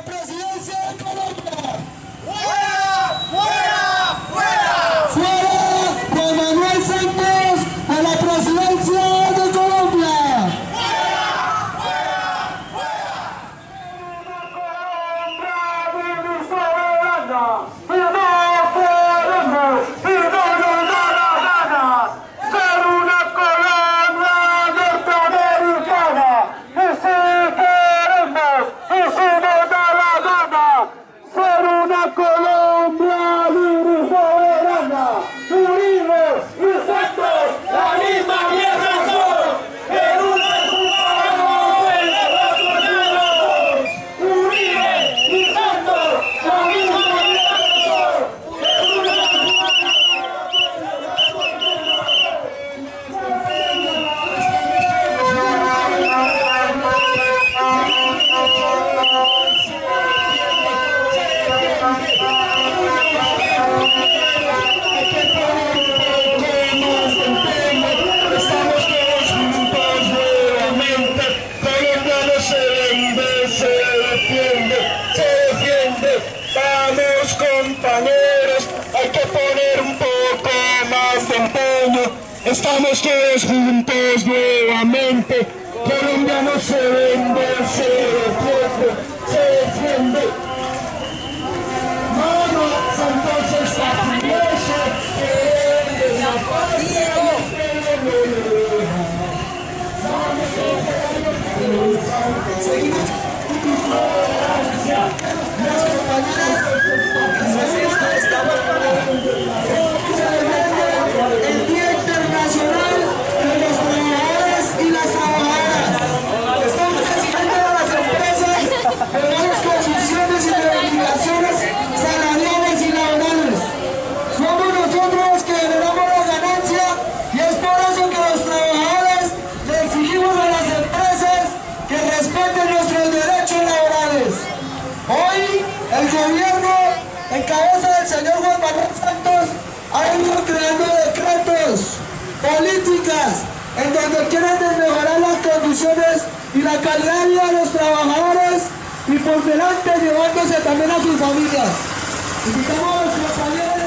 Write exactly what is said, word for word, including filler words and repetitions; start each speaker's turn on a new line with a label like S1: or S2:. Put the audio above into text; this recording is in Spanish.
S1: Presidencia de Colombia.
S2: ¡Fuera! ¡Fuera! ¡Fuera!
S1: Fuera Juan Manuel Santos a la presidencia de Colombia.
S2: ¡Fuera! ¡Fuera! ¡Fuera!
S3: Una Colombia libre y soberana, y no queremos, y no nos da la gana, ser una Colombia norteamericana, y si queremos, y si nos da la gana, ser una Colombia libre y soberana, Uribe y Santos, la misma vieja son, en una cubana, en la Uribe y Santos, la misma vieja son, en una estamos todos juntos nuevamente. Colombia no se vende, se defiende, se defiende. Vamos compañeros, hay que poner un poco más de empeño. Estamos todos juntos nuevamente. Colombia no se vende, se defiende, se defiende. Mano, Santos está furioso, que es la patria y no le deja. Seguimos las compañeras, el Día Internacional de los Trabajadores y las Trabajadoras. Estamos exigiendo a las empresas menores condiciones y reivindicaciones salariales y laborales. Somos nosotros que generamos la ganancia y es por eso que los trabajadores le exigimos a las empresas que respeten nuestros derechos laborales. Hoy el gobierno en cabeza del señor Juan Manuel Santos ha ido creando decretos, políticas, en donde quieren desmejorar las condiciones y la calidad de vida de los trabajadores y por delante llevándose también a sus familias. Invitamos a los compañeros